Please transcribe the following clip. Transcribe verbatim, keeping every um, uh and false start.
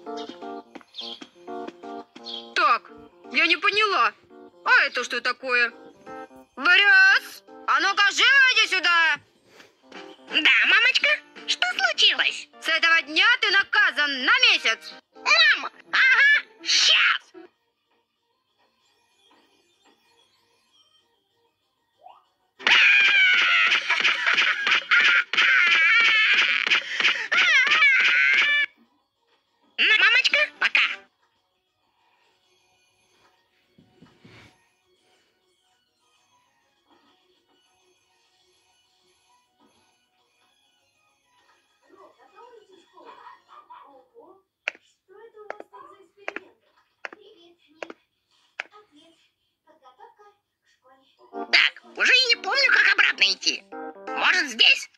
Так, я не поняла. А это что такое? Борис, а ну-ка, живо иди сюда! Да, мамочка, что случилось? С этого дня ты наказан на месяц. Мама, ага, сейчас! Мамочка, пока. Так, уже и не помню, как обратно идти. Может, здесь?